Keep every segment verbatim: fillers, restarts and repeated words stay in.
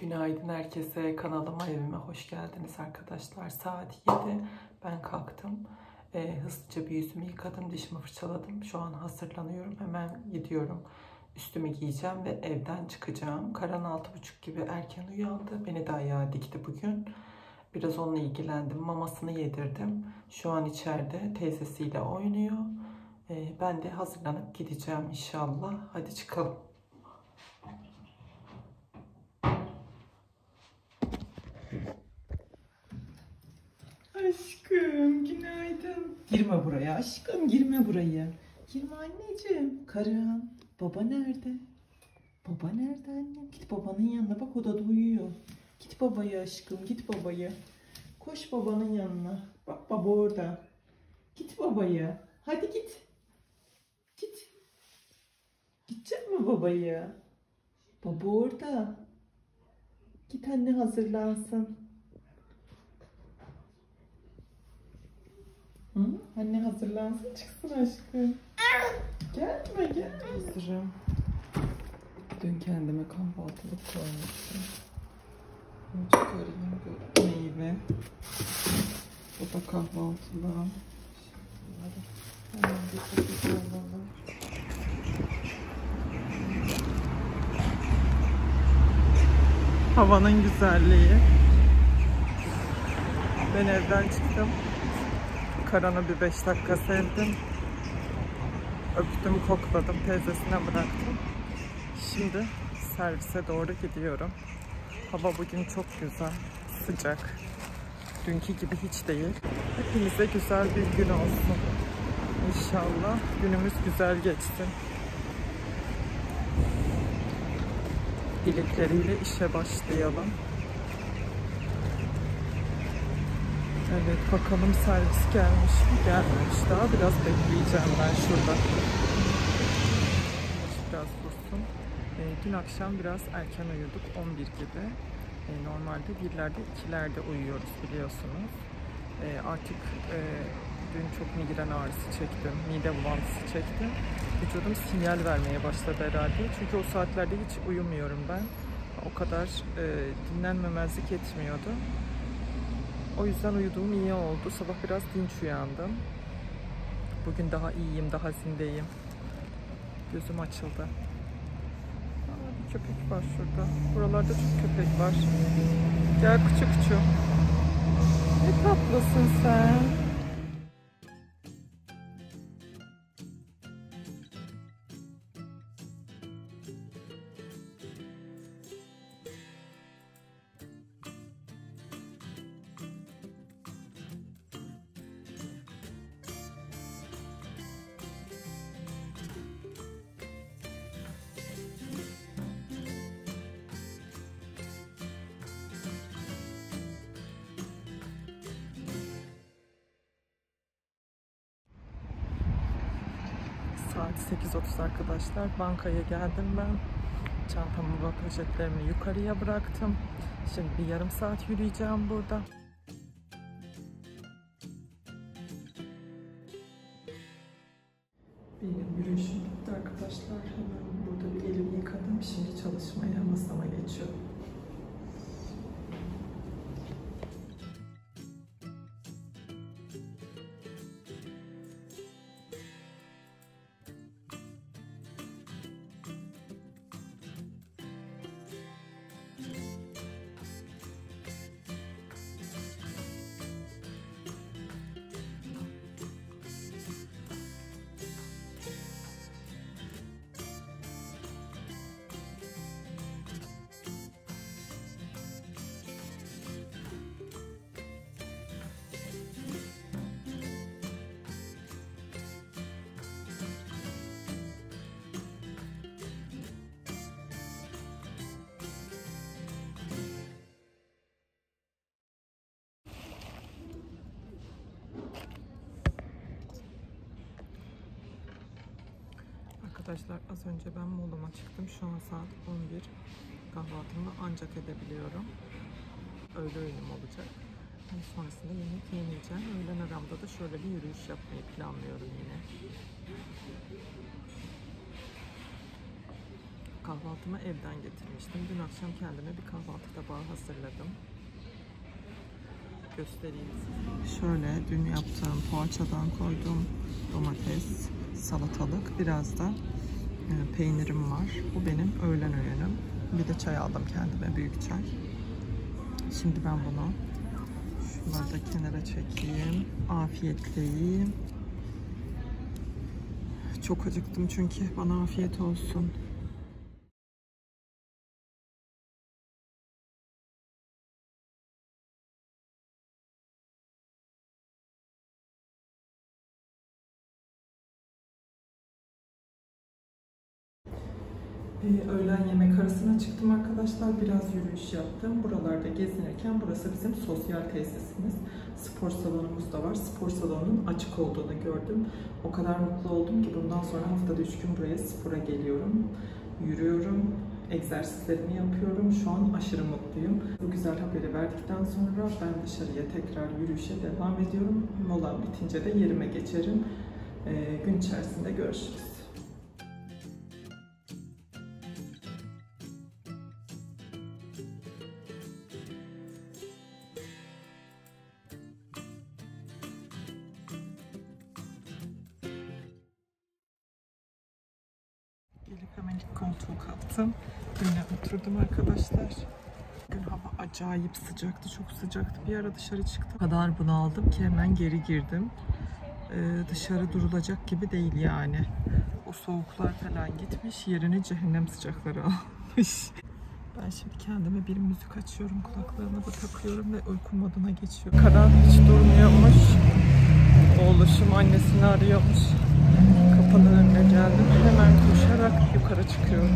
Günaydın herkese, kanalıma, evime hoş geldiniz arkadaşlar. Saat yedi, ben kalktım. Ee, hızlıca bir yüzümü yıkadım, dişimi fırçaladım. Şu an hazırlanıyorum, hemen gidiyorum. Üstümü giyeceğim ve evden çıkacağım. Karan altı buçuk gibi erken uyandı. Beni de ayağa dikti bugün. Biraz onunla ilgilendim, mamasını yedirdim. Şu an içeride teyzesiyle oynuyor. Ee, ben de hazırlanıp gideceğim inşallah. Hadi çıkalım. Aşkım günaydın. Girme buraya aşkım, girme buraya. Girme anneciğim. Karan, baba nerede? Baba nerede annem? Git babanın yanına, bak o da uyuyor. Git babaya aşkım, git babaya. Koş babanın yanına. Bak baba orada. Git babaya. Hadi git. Git. Gidecek mi babaya? Baba orada. Git anne hazırlansın. Hı? Anne hazırlansın, çıksın aşkım. Gelme gel. Hazırım. Dün kendime kahvaltılık koymuştum. Bunu çıkarayım. Bu meyve. Bu da kahvaltılık. Hemen bir paketi alalım. Havanın güzelliği. Ben evden çıktım. Karan'ı bir beş dakika sevdim. Öptüm, kokladım, teyzesine bıraktım. Şimdi servise doğru gidiyorum. Hava bugün çok güzel, sıcak. Dünkü gibi hiç değil. Hepimize güzel bir gün olsun. İnşallah günümüz güzel geçsin. Dilekleriyle işe başlayalım. Evet, bakalım servis gelmiş mi? Gelmemiş daha. Biraz bekleyeceğim ben şurada. Biraz dursun. E, dün akşam biraz erken uyuduk. on bir gibi. E, normalde birlerde, ikilerde uyuyoruz biliyorsunuz. E, artık e, dün çok migren ağrısı çektim. Mide bulantısı çektim. Vücudum sinyal vermeye başladı herhalde. Çünkü o saatlerde hiç uyumuyorum ben. O kadar e, dinlenmemezlik etmiyordu. O yüzden uyuduğum iyi oldu. Sabah biraz dinç uyandım. Bugün daha iyiyim, daha zindeyim. Gözüm açıldı. Aa, bir köpek var şurada. Buralarda çok köpek var. Gel küçük küçük. Ne tatlısın sen. Saat sekiz otuz arkadaşlar. Bankaya geldim ben. Çantamı ve poşetlerimi yukarıya bıraktım. Şimdi bir yarım saat yürüyeceğim burada. Benim yürüyüşüm bitti arkadaşlar. Hemen burada bir elimi yıkadım. Şimdi çalışmaya, masama geçiyorum. Arkadaşlar az önce ben molama çıktım. Şu an saat on bir. Kahvaltımı ancak edebiliyorum. Öğle öğünüm olacak. Yani sonrasında yemek yemeyeceğim. Öğlen aramda da şöyle bir yürüyüş yapmayı planlıyorum yine. Sabah kahvaltımı evden getirmiştim. Dün akşam kendime bir kahvaltı tabağı hazırladım. Göstereyim size. Şöyle dün yaptığım poğaçadan koydum. Domates, salatalık, biraz da e, peynirim var. Bu benim öğlen öğünüm. Bir de çay aldım kendime, büyük çay. Şimdi ben bunu şunları da kenara çekeyim. Afiyetle yiyeyim. Çok acıktım çünkü, bana afiyet olsun. Ee, öğlen yemek arasına çıktım arkadaşlar. Biraz yürüyüş yaptım. Buralarda gezinirken, burası bizim sosyal tesisimiz. Spor salonumuz da var. Spor salonunun açık olduğunu gördüm. O kadar mutlu oldum ki bundan sonra haftada üç gün buraya spora geliyorum. Yürüyorum. Egzersizlerimi yapıyorum. Şu an aşırı mutluyum. Bu güzel haberi verdikten sonra ben dışarıya tekrar yürüyüşe devam ediyorum. Mola bitince de yerime geçerim. Ee, gün içerisinde görüşürüz. Gelip hemen ilk koltuğu kaptım. Yine oturdum arkadaşlar. Bugün hava acayip sıcaktı, çok sıcaktı. Bir ara dışarı çıktım. O kadar bunaldım ki hemen geri girdim. Ee, dışarı durulacak gibi değil yani. O soğuklar falan gitmiş, yerini cehennem sıcakları almış. Ben şimdi kendime bir müzik açıyorum, kulaklarıma da takıyorum ve uyku moduna geçiyorum. Karan hiç durmuyormuş. Oğluşum annesini arıyormuş. Kapının önüne geldim. Hemen koşarak yukarı çıkıyorum.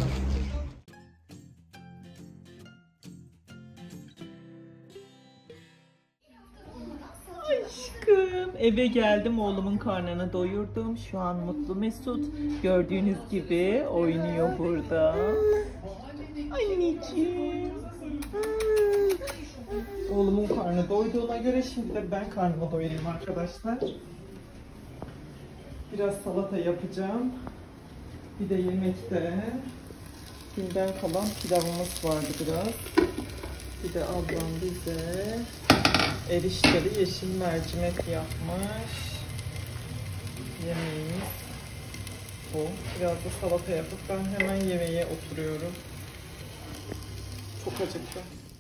Aşkım, eve geldim, oğlumun karnını doyurdum. Şu an mutlu mesut. Gördüğünüz gibi oynuyor burada. Anneciğim. Oğlumun karnı doyduğuna göre şimdi de ben karnımı doyurayım arkadaşlar. Biraz salata yapacağım. Bir de yemekte dünden kalan pilavımız vardı biraz. Bir de ablam bize erişteli yeşil mercimek yapmış. Yemeğimiz bu. Biraz da salata yapıp ben hemen yemeğe oturuyorum. Çok acıktım.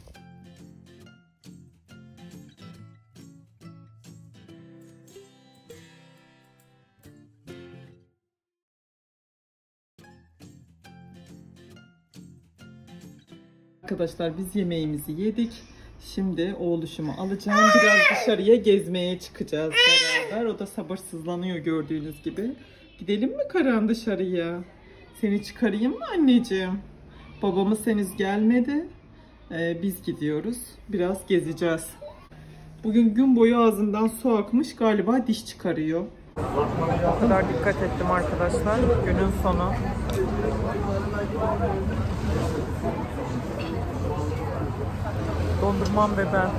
Arkadaşlar biz yemeğimizi yedik. Şimdi oğluşumu alacağım. Biraz dışarıya gezmeye çıkacağız beraber. O da sabırsızlanıyor gördüğünüz gibi. Gidelim mi Karan dışarıya? Seni çıkarayım mı anneciğim? Babamız henüz gelmedi. Ee, biz gidiyoruz. Biraz gezeceğiz. Bugün gün boyu ağzından su akmış. Galiba diş çıkarıyor. O kadar dikkat ettim arkadaşlar. Günün sonu. Dondurmam ve ben.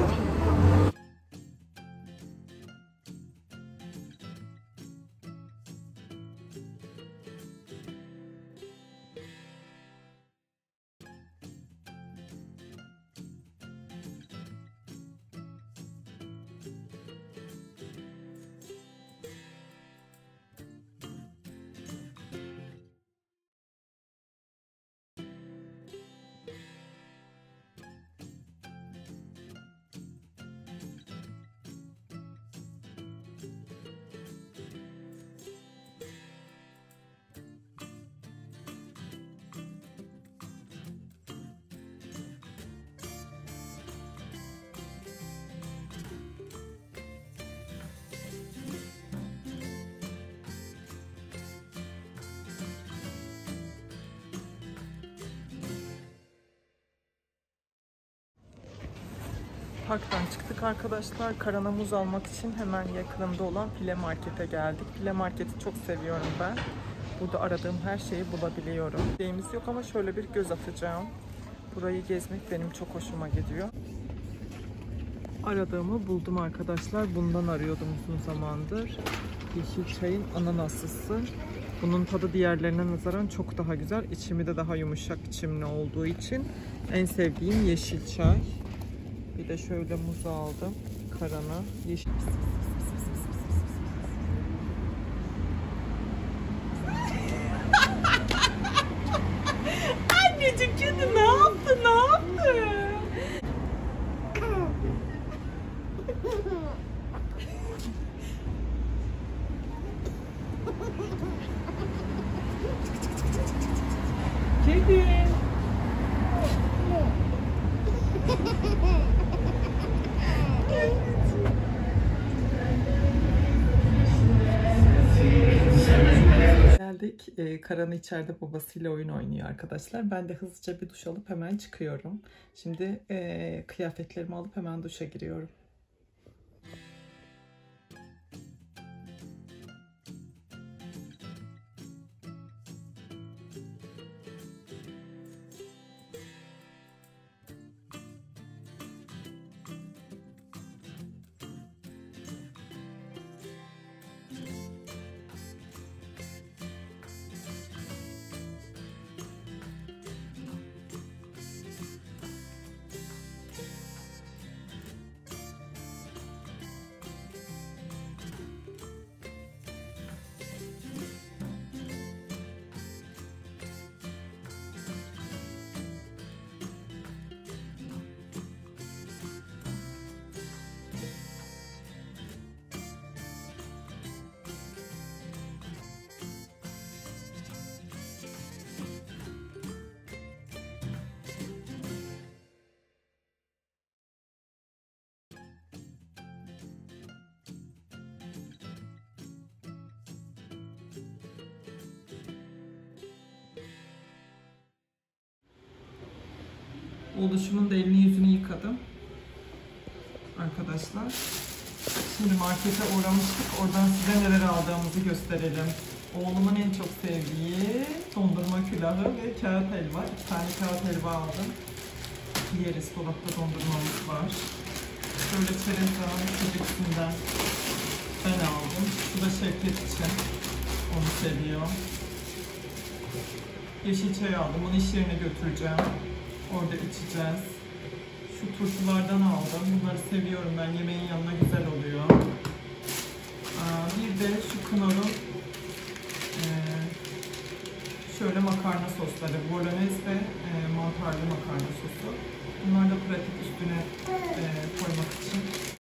Parktan çıktık arkadaşlar. Karan'a muz almak için hemen yakınımda olan File Market'e geldik. File Market'i çok seviyorum ben. Burada aradığım her şeyi bulabiliyorum. Şeyimiz yok ama şöyle bir göz atacağım. Burayı gezmek benim çok hoşuma gidiyor. Aradığımı buldum arkadaşlar. Bundan arıyordum uzun zamandır. Yeşil çayın ananaslısı. Bunun tadı diğerlerine nazaran çok daha güzel. İçimi de daha yumuşak içimli olduğu için en sevdiğim yeşil çay. Bir de şöyle muz aldım. Karana. Yeşil. Anneciğim kedi ne yaptı? Ne yaptı? Kedi. Geldik. Ee, Karan'ı içeride babasıyla oyun oynuyor arkadaşlar. Ben de hızlıca bir duş alıp hemen çıkıyorum. Şimdi e, kıyafetlerimi alıp hemen duşa giriyorum. Oğluşumun da elini yüzünü yıkadım. Arkadaşlar. Şimdi markete uğramıştık. Oradan size neler aldığımızı gösterelim. Oğlumun en çok sevdiği dondurma külahı ve kağıt helva. İki tane kağıt helva aldım. Yeriz. Dolapta dondurmamız var. Şöyle çerez dağının çocuksundan ben aldım. Bu da Şevket için. Onu seviyor. Yeşil çay aldım. Bunu iş yerine götüreceğim. Orada içeceğiz. Şu turşulardan aldım. Bunları seviyorum ben. Yemeğin yanına güzel oluyor. Bir de şu Knorr'un şöyle makarna sosları. Bolognese ve mantarlı makarna sosu. Bunlar da pratik üstüne koymak için.